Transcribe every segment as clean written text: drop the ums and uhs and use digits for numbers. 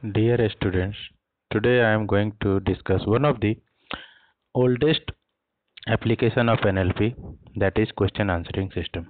Dear students, today I am going to discuss one of the oldest application of NLP, that is question answering system.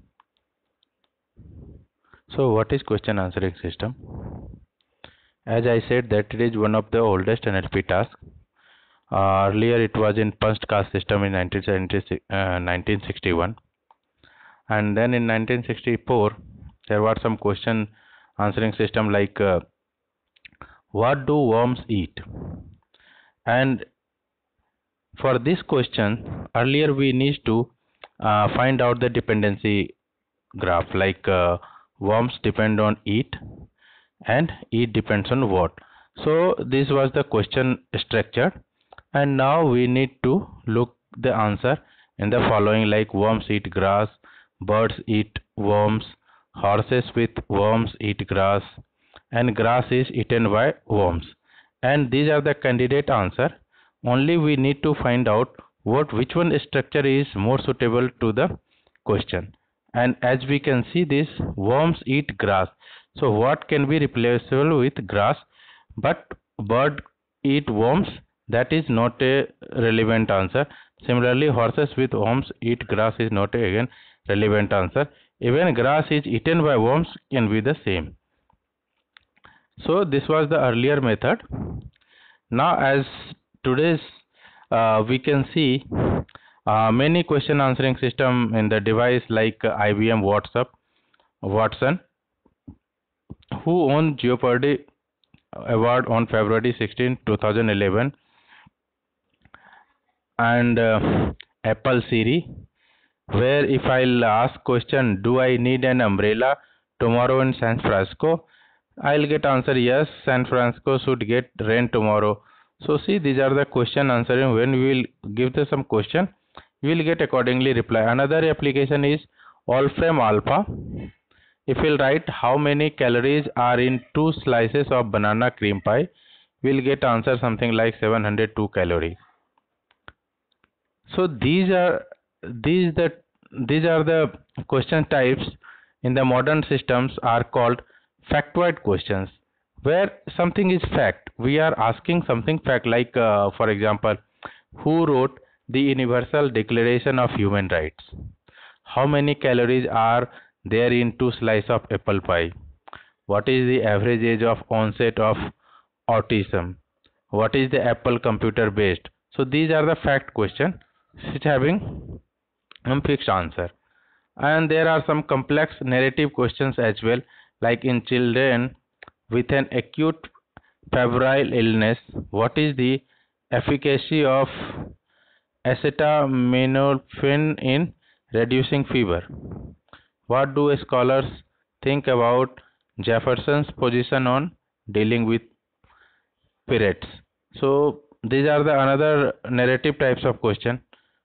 So what is question answering system? As I said that it is one of the oldest NLP tasks. Earlier it was in punch card system in 1961, and then in 1964 there was some question answering system like what do worms eat? And for this question, earlier we need to find out the dependency graph, like worms depend on eat and eat depends on what. So this was the question structure, and now we need to look the answer in the following, like worms eat grass, birds eat worms, horses with worms eat grass, and grass is eaten by worms. And these are the candidate answer. Only we need to find out which one structure is more suitable to the question. And as we can see, this worms eat grass. So what can be replaceable with grass? But bird eat worms, that is not a relevant answer. Similarly, horses with worms eat grass is not again relevant answer. Even grass is eaten by worms can be the same. So this was the earlier method. Now as today's we can see many question answering system in the device, like IBM Watson, who won Jeopardy award on February 16, 2011, and Apple Siri, where if I'll ask question, do I need an umbrella tomorrow in San Francisco, I'll get answer yes, San Francisco should get rain tomorrow. So see, these are the question answering. When we will give the some question, we will get accordingly reply. Another application is Wolfram Alpha. If we'll write how many calories are in 2 slices of banana cream pie, we'll get answer something like 702 calories. So these are the question types in the modern systems are called factoid questions, where something is fact. We are asking something fact, like for example, who wrote the Universal Declaration of Human Rights? How many calories are there in 2 slices of apple pie? What is the average age of onset of autism? What is the Apple computer based? So these are the fact questions which having fixed answer. And there are some complex narrative questions as well, like in children with an acute febrile illness, what is the efficacy of acetaminophen in reducing fever? What do scholars think about Jefferson's position on dealing with pirates? So these are the another narrative types of question.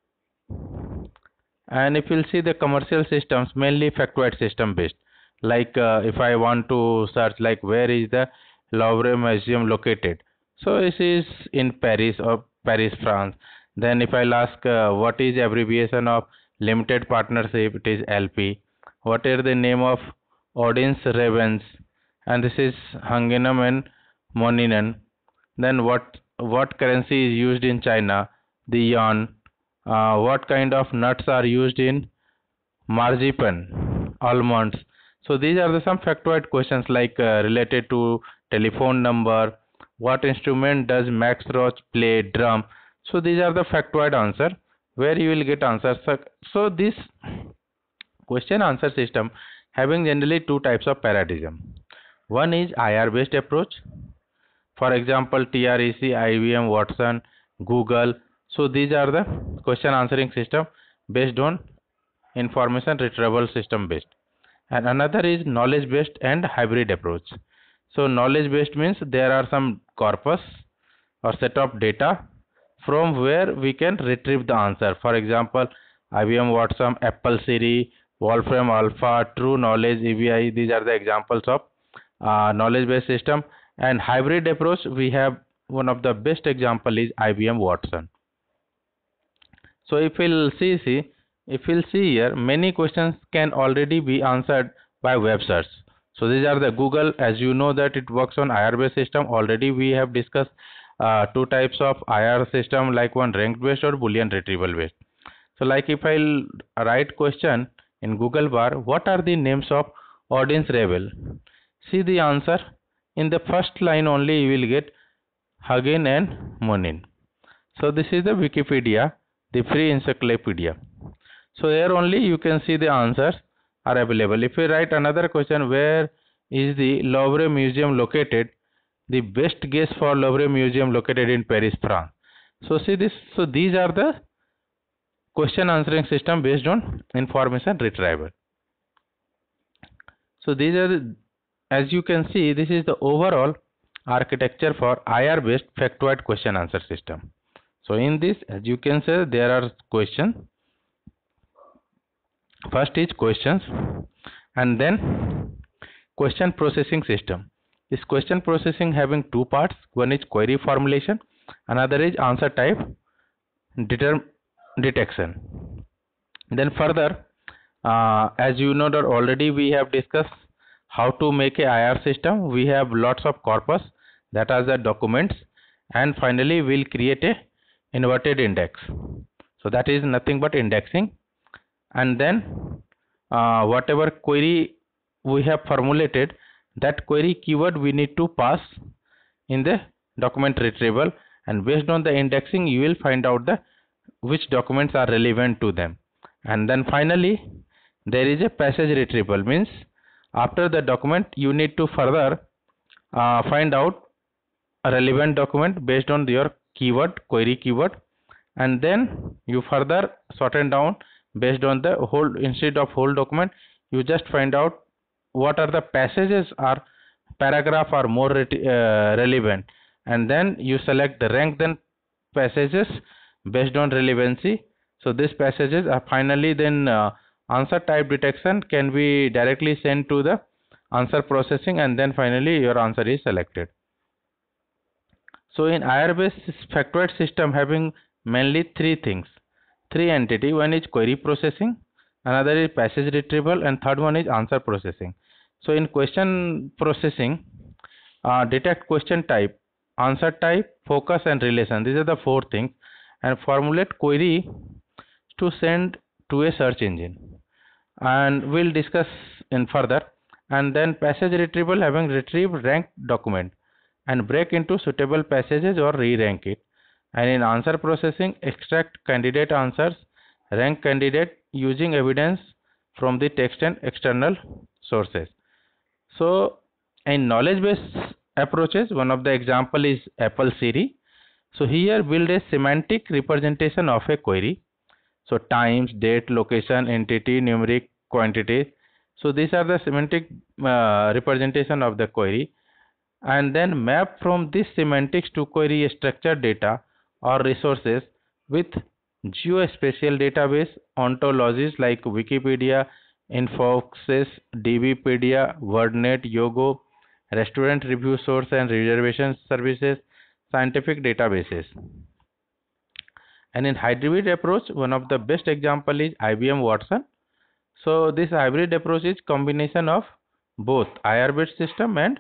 And if you'll see the commercial systems, mainly factoid system based, like if I want to search like where is the Louvre Museum located, so this is in Paris or Paris, France. Then if I'll ask what is abbreviation of limited partnership, it is LP. What are the name of audience ravens, and this is Hungenum and Moninen. Then what currency is used in China? The yuan. What kind of nuts are used in marzipan? Almonds. So these are the some factoid questions, like related to telephone number. What instrument does Max Roach play? Drum. So these are the factoid answer where you will get answers. So this question answer system having generally two types of paradigm. One is IR based approach. For example, TREC, IBM, Watson, Google. So these are the question answering system based on information retrieval system based. And another is knowledge based and hybrid approach. So knowledge based means there are some corpus or set of data from where we can retrieve the answer. For example, IBM Watson, Apple Siri, Wolfram Alpha, True Knowledge, EBI. These are the examples of knowledge based system. And hybrid approach, we have one of the best example is IBM Watson. So if we'll see here, many questions can already be answered by web search. So these are the Google. As you know that it works on IR based system. Already we have discussed two types of IR system, like one ranked based or Boolean retrieval based. So like if I'll write question in Google bar, what are the names of audience rebel? See the answer. In the first line only you will get Hagen and Monin. So this is the Wikipedia, the free encyclopedia. So here only you can see the answers are available. If you write another question, where is the Louvre Museum located? The best guess for Louvre Museum located in Paris, France. So see this. So these are the question answering system based on information retrieval. So these are the, as you can see, this is the overall architecture for IR based factoid question answer system. So in this, as you can see, there are questions. First is questions, and then question processing system. This question processing having two parts. One is query formulation, another is answer type detection. Then further, as you know that already we have discussed how to make a IR system. We have lots of corpus, that are the documents, and finally we'll create a inverted index. So that is nothing but indexing. And then whatever query we have formulated, that query keyword we need to pass in the document retrieval, and based on the indexing you will find out the which documents are relevant to them. And then finally there is a passage retrieval, means after the document you need to further find out a relevant document based on your keyword, query keyword, and then you further shorten down based on the whole, instead of whole document you just find out what are the passages or paragraph are more relevant, and then you select the rank then passages based on relevancy. So these passages are finally then answer type detection can be directly sent to the answer processing, and then finally your answer is selected. So in IR based factoid system having mainly three things, three entity. One is query processing, another is passage retrieval, and third one is answer processing. So in question processing, detect question type, answer type, focus, and relation. These are the four things, and formulate query to send to a search engine, and we'll discuss in further. And then passage retrieval having retrieve ranked document and break into suitable passages or re-rank it. And in answer processing, extract candidate answers, rank candidate using evidence from the text and external sources. So in knowledge based approaches, one of the example is Apple Siri. So here build a semantic representation of a query. So times, date, location, entity, numeric, quantity. So these are the semantic representation of the query, and then map from this semantics to query structured data or resources with geospatial database ontologies like Wikipedia, Infosys, DBpedia, WordNet, Yogo, restaurant review source and reservation services, scientific databases. And in hybrid approach, one of the best example is IBM Watson. So this hybrid approach is combination of both IR based system and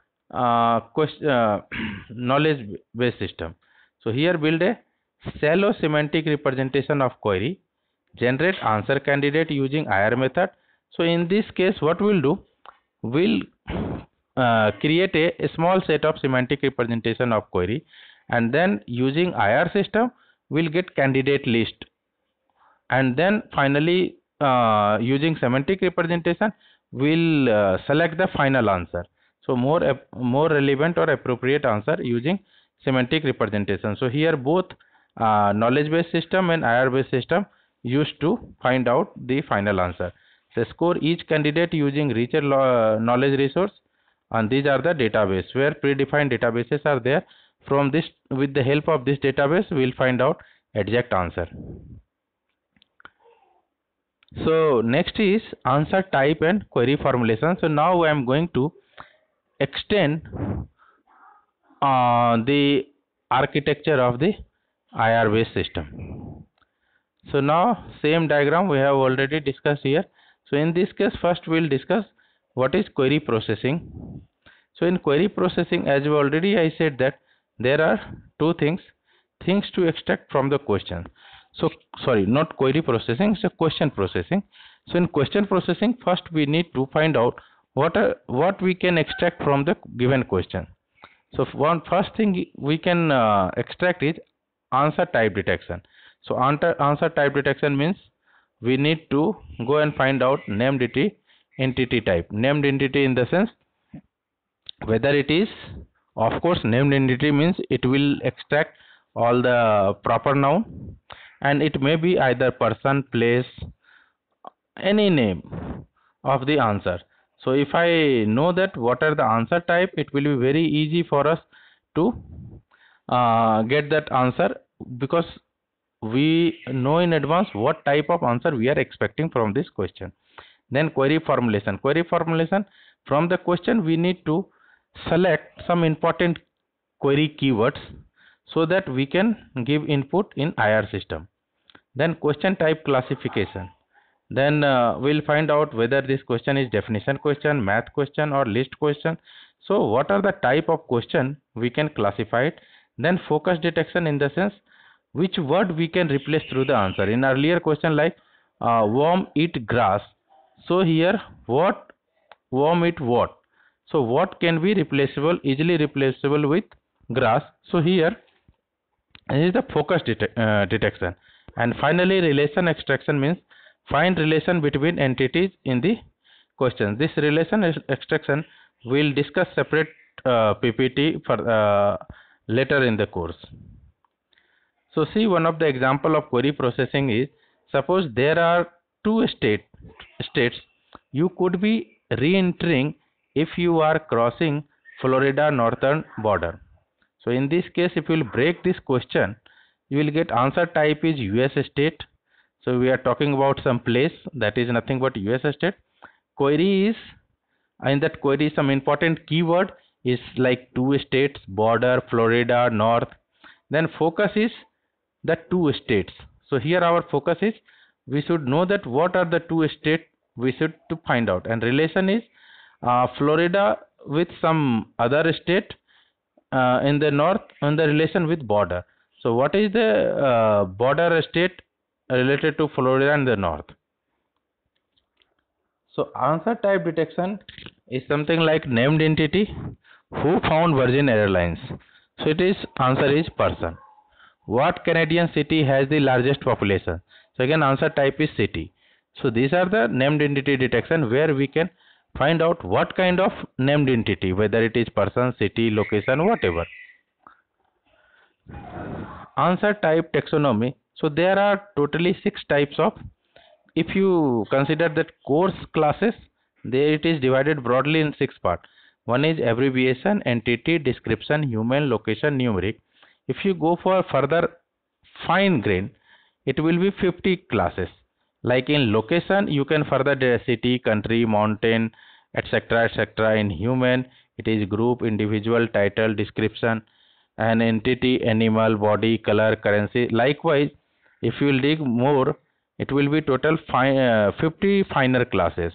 knowledge based system. So here build a shallow semantic representation of query, generate answer candidate using IR method. So in this case what we'll do, we'll create a small set of semantic representation of query, and then using IR system we'll get candidate list, and then finally using semantic representation we'll select the final answer. So more relevant or appropriate answer using semantic representation. So here both knowledge based system and IR based system used to find out the final answer. So score each candidate using richer knowledge resource, and these are the database where predefined databases are there. From this, with the help of this database we will find out exact answer. So next is answer type and query formulation. So now I am going to extend the architecture of the IR based system. So now same diagram we have already discussed here. So in this case first we will discuss what is query processing? So in query processing, as I said that there are two things to extract from the question. So sorry, not query processing, it's a question processing. So in question processing, first we need to find out what we can extract from the given question. So first thing we can extract is answer type detection. So answer type detection means we need to go and find out named entity type. Named entity in the sense whether it is, of course, named entity means it will extract all the proper noun, and it may be either person, place, any name of the answer. So if I know that what are the answer type, it will be very easy for us to get that answer, because we know in advance what type of answer we are expecting from this question. Then query formulation. Query formulation, from the question we need to select some important query keywords so that we can give input in IR system. Then question type classification. Then we'll find out whether this question is definition question, math question, or list question. So what are the type of question we can classify it. Then focus detection, in the sense which word we can replace through the answer. In earlier question, like worm eat grass, so here what worm eat what, so what can be easily replaceable with grass. So here is the focus detection. And finally, relation extraction means find relation between entities in the question. This relation extraction we'll discuss separate PPT for later in the course. So see, one of the example of query processing is, suppose there are two states you could be re-entering if you are crossing Florida northern border. So in this case, if you will break this question, you will get answer type is US state. So we are talking about some place, that is nothing but US state. Query is, in that query some important keyword is like two states, border, Florida, north. Then focus is the two states. So here our focus is, we should know that what are the two states we should to find out. And relation is Florida with some other state in the north, and the relation with border. So what is the border state related to Florida in the north? So answer type detection is something like named entity. Who found Virgin Airlines? So it is, answer is person. What Canadian city has the largest population? So again, answer type is city. So these are the named entity detection, where we can find out what kind of named entity, whether it is person, city, location, whatever. Answer type taxonomy. So there are totally 6 types of, if you consider that course classes, there it is divided broadly in 6 parts. One is abbreviation, entity, description, human, location, numeric. If you go for further fine grain, it will be 50 classes. Like in location, you can further the city, country, mountain, etc., etc. In human, it is group, individual, title, description, and entity, animal, body, color, currency. Likewise, if you will dig more, it will be total 50 finer classes.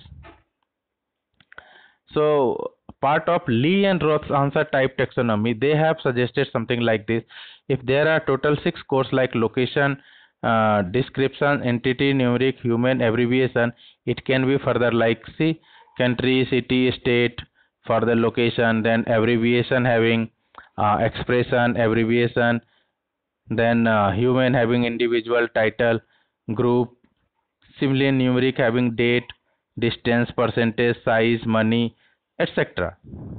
So part of Lee and Roth's answer type taxonomy, they have suggested something like this. If there are total 6 cores like location, description, entity, numeric, human, abbreviation, it can be further like, see, country, city, state for the location, then abbreviation having expression, abbreviation, then human having individual, title, group, similarly numeric having date, distance, percentage, size, money, etc.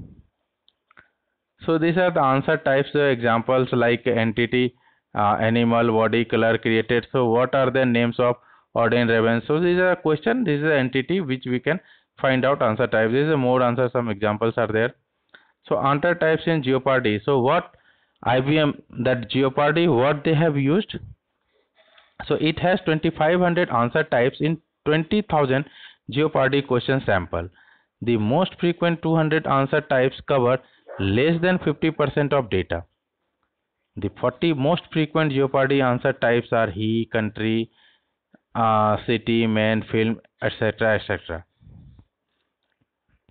So these are the answer types. Examples like entity, animal, body, color, created. So what are the names of ordinary events? So these are a question, this is an entity which we can find out answer types. This is a more answer, some examples are there. So answer types in Jeopardy. So what IBM, that Jeopardy, what they have used? So it has 2500 answer types in 20,000 Jeopardy question sample. The most frequent 200 answer types cover less than 50% of data. The 40 most frequent Jeopardy answer types are he, country, city, man, film, etc., etc.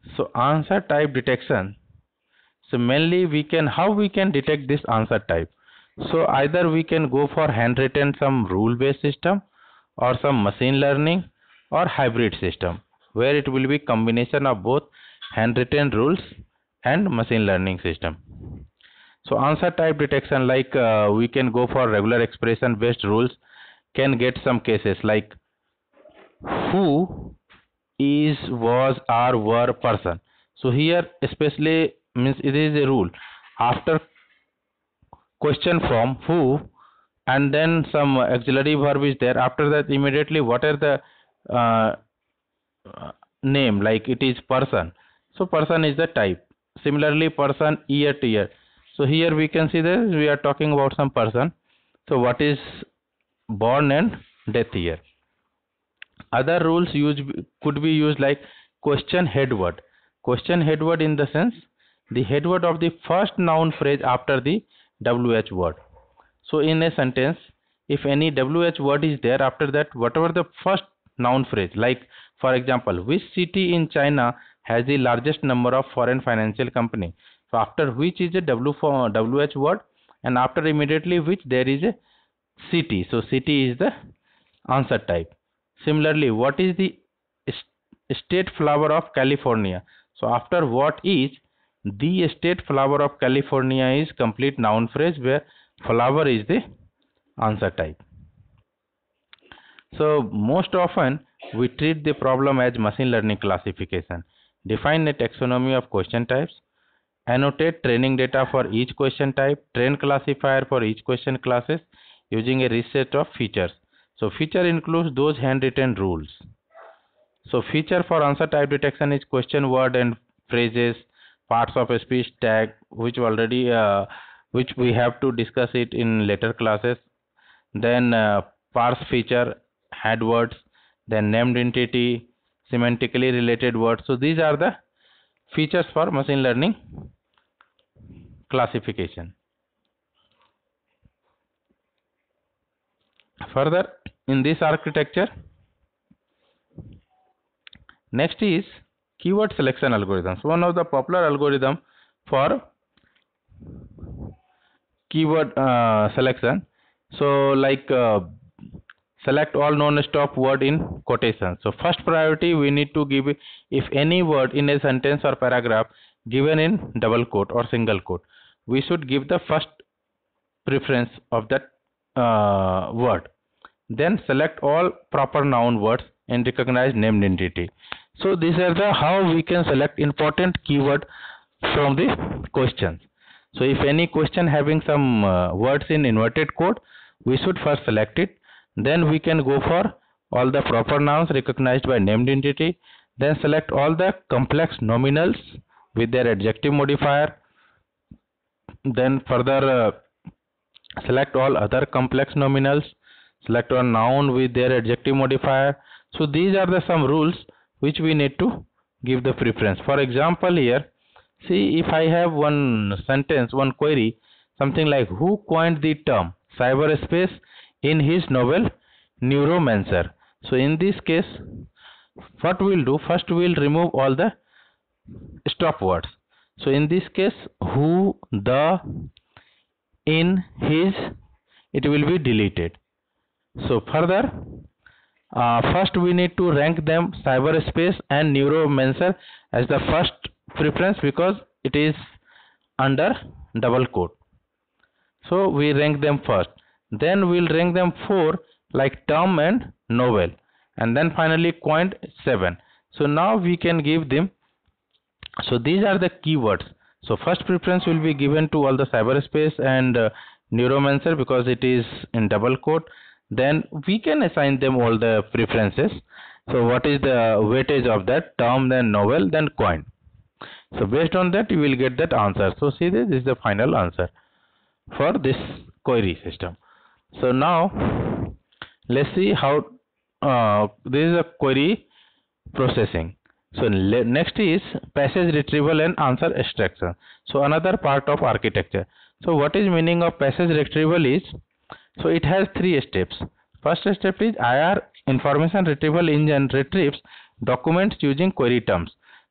So answer type detection. So mainly how we can detect this answer type. So either we can go for handwritten some rule based system, or some machine learning, or hybrid system where it will be combination of both handwritten rules and machine learning system. So answer type detection, like we can go for regular expression based rules, can get some cases like who is, was, are, were, person. So here especially means it is a rule. After question from who and then some auxiliary verb is there, after that immediately what are the uh, name, like it is person. So person is the type. Similarly person year to year. So here we can see that we are talking about some person. So what is born and death year. Other rules could be used like question head word. Question head word in the sense the head word of the first noun phrase after the WH word. So in a sentence, if any WH word is there, after that whatever the first noun phrase, like for example, which city in China has the largest number of foreign financial company. So after which is a WH word, and after immediately which there is a city. So city is the answer type. Similarly, what is the state flower of California? So after what is, the state flower of California is complete noun phrase where flower is the answer type. So most often we treat the problem as machine learning classification. Define a taxonomy of question types, annotate training data for each question type, train classifier for each question classes using a rich set of features. So feature includes those handwritten rules. So feature for answer type detection is question word and phrases, parts of a speech tag, which already which we have to discuss it in later classes. Then parse feature, head words, then named entity, semantically related words. So these are the features for machine learning classification. Further, in this architecture, next is keyword selection algorithms. One of the popular algorithm for keyword selection. So like select all non-stop word in quotation. So first priority we need to give, if any word in a sentence or paragraph given in double quote or single quote, we should give the first preference of that word. Then select all proper noun words and recognize named entity. So these are the how we can select important keyword from the questions. So if any question having some words in inverted code, we should first select it. Then we can go for all the proper nouns recognized by named entity. Then select all the complex nominals with their adjective modifier. Then further select all other complex nominals. Select a noun with their adjective modifier. So these are the some rules which we need to give the preference. For example, here, see, if I have one sentence, one query, something like who coined the term cyberspace in his novel Neuromancer. So in this case, what we'll do, first we'll remove all the stop words. So in this case, who, the, in, his, it will be deleted. So further, first we need to rank them cyberspace and Neuromancer as the first preference because it is under double quote. So we rank them first. Then we'll rank them 4 like term and novel, and then finally coined 7. So now we can give them. So these are the keywords. So first preference will be given to all the cyberspace and Neuromancer because it is in double quote. Then we can assign them all the preferences. So what is the weightage of that term, then novel, then coin. So based on that you will get that answer. So see, this is the final answer for this query system. So now let's see how this is a query processing. So next is passage retrieval and answer extraction. So another part of architecture. So what is meaning of passage retrieval is, so it has 3 steps. First step is IR, information retrieval engine retrieves documents using query terms.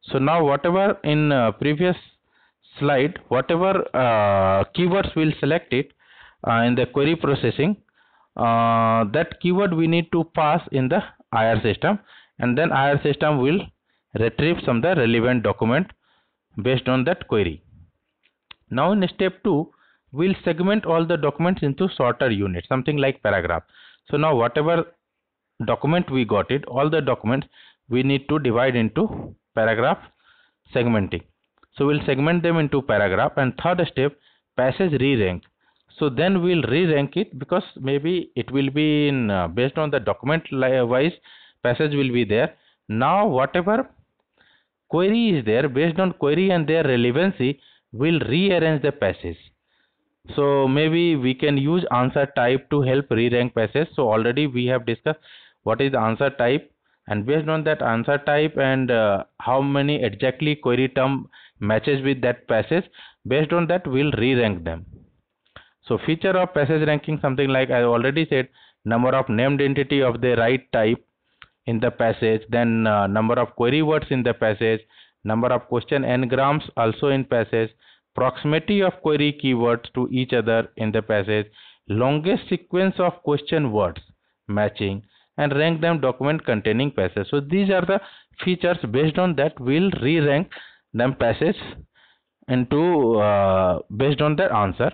So now whatever in previous slide, whatever keywords we'll select it in the query processing, that keyword we need to pass in the IR system, and then IR system will retrieve some the relevant document based on that query. Now in step 2, we'll segment all the documents into shorter units, something like paragraph. So now whatever document we got it, all the documents we need to divide into paragraph segmenting. So we'll segment them into paragraph. And third step, passage re-rank. So then we'll re-rank it, because maybe it will be in based on the document wise passage will be there. Now whatever query is there, based on query and their relevancy, we'll rearrange the passage. So maybe we can use answer type to help re-rank passage. So already we have discussed what is the answer type, and based on that answer type and how many exactly query term matches with that passage, based on that we'll re-rank them. So feature of passage ranking, something like I already said, number of named entity of the right type in the passage, then number of query words in the passage, number of question n-grams also in passage, proximity of query keywords to each other in the passage, longest sequence of question words matching, and rank them document containing passage. So these are the features. Based on that we'll re-rank them passage into based on their answer.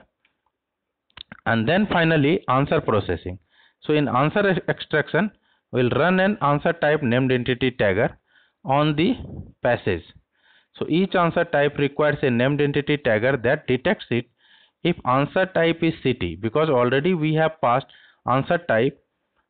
And then finally answer processing. So in answer extraction, we'll run an answer type named entity tagger on the passage. So each answer type requires a named entity tagger that detects it if answer type is city, because already we have passed answer type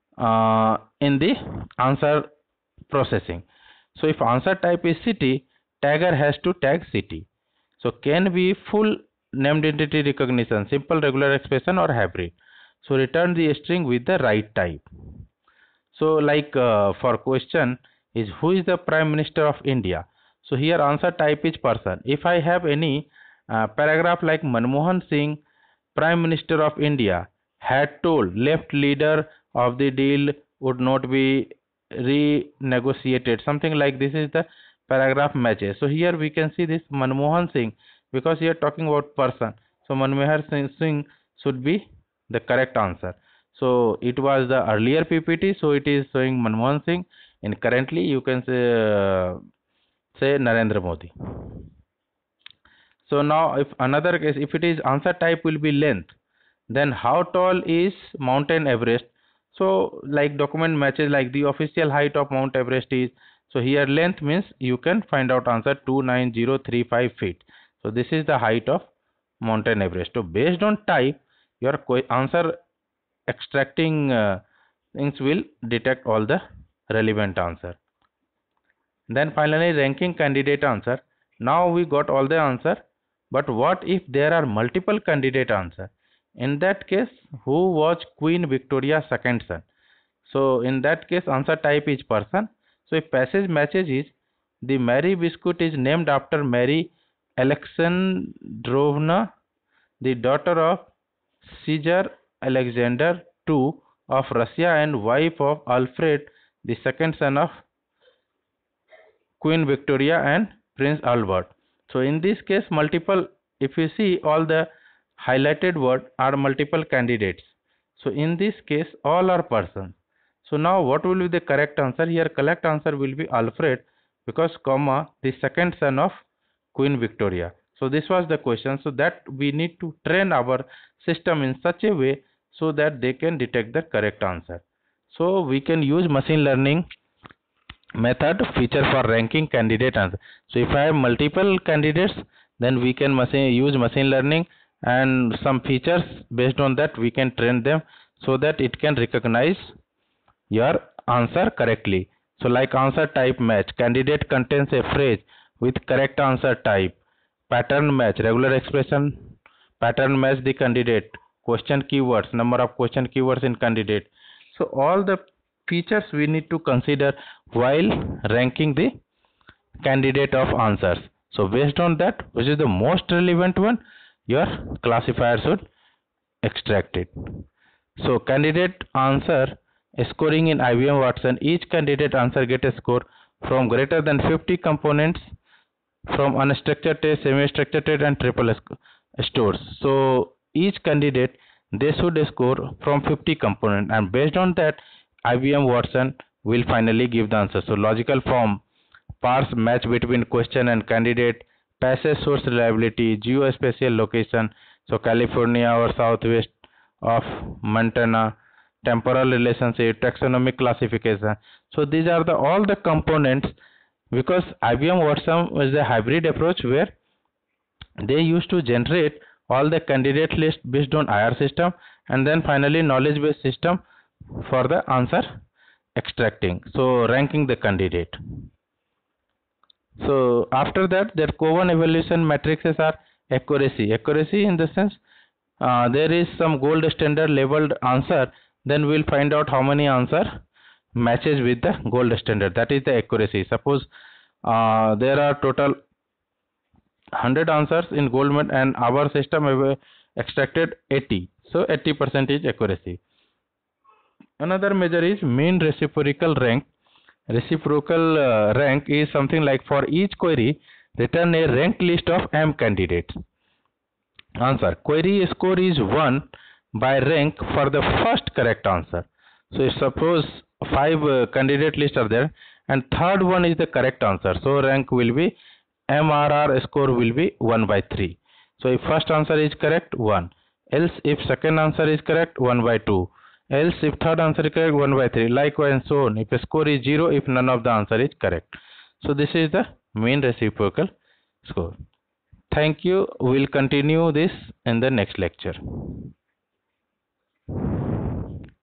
in the answer processing. So if answer type is city, tagger has to tag city. So can be full named entity recognition, simple regular expression, or hybrid. So return the string with the right type. So like for question is who is the Prime Minister of India? So here answer type is person. If I have any paragraph like Manmohan Singh, Prime Minister of India, had told left leader of the deal would not be renegotiated, something like this is the paragraph matches. So here we can see this Manmohan Singh, because here talking about person. So Manmohan Singh should be the correct answer. So it was the earlier PPT, so it is showing Manmohan Singh, and currently you can say Narendra Modi. So now if another case, if it is answer type will be length, then how tall is Mountain Everest? So like document matches, like the official height of Mount Everest is, so here length means you can find out answer 29035 feet. So this is the height of Mountain Everest. So based on type, your answer extracting things will detect all the relevant answer. Then finally ranking candidate answer. Now we got all the answer, but what if there are multiple candidate answer? In that case, who was Queen Victoria's second son? So in that case answer type is person. So if passage matches is the Mary biscuit is named after Mary Alexandrovna, the daughter of Caesar Alexander II of Russia and wife of Alfred, the second son of Queen Victoria and Prince Albert. So in this case multiple, if you see all the highlighted word are multiple candidates. So in this case all are persons. So now what will be the correct answer? Here correct answer will be Alfred, because comma the second son of Queen Victoria. So this was the question. So that we need to train our system in such a way so that they can detect the correct answer. So we can use machine learning method feature for ranking candidate answer. So if I have multiple candidates, then we can use machine learning and some features, based on that we can train them so that it can recognize your answer correctly. So like answer type match, candidate contains a phrase with correct answer type. Pattern match, regular expression pattern match the candidate. Question keywords, number of question keywords in candidate. So all the features we need to consider while ranking the candidate of answers. So based on that, which is the most relevant one, your classifier should extract it. So candidate answer scoring in IBM Watson, each candidate answer get a score from greater than 50 components from unstructured test, semi-structured test, and triple stores. So each candidate, they should score from 50 component, and based on that, IBM Watson will finally give the answer. So logical form, parse match between question and candidate, passage source reliability, geospatial location, so California or southwest of Montana, temporal relationship, taxonomic classification. So these are the all the components, because IBM Watson is a hybrid approach where they used to generate all the candidate list based on IR system, and then finally knowledge based system for the answer extracting, so ranking the candidate. So after that, their Cowan evaluation matrices are accuracy. Accuracy in the sense, there is some gold standard labeled answer, then we'll find out how many answer matches with the gold standard. That is the accuracy. Suppose there are total 100 answers in gold medal and our system have extracted 80. So 80% is accuracy. Another measure is mean reciprocal rank. Reciprocal rank is something like, for each query, return a ranked list of m candidates. Answer: query score is 1 by rank for the first correct answer. So if suppose 5 candidate lists are there and third one is the correct answer, so rank will be MRR score will be 1 by 3. So if first answer is correct, 1. Else if second answer is correct, 1 by 2. Else if third answer is correct, 1 by 3. Likewise and so on. If a score is 0, if none of the answer is correct. So this is the mean reciprocal score. Thank you. We'll continue this in the next lecture.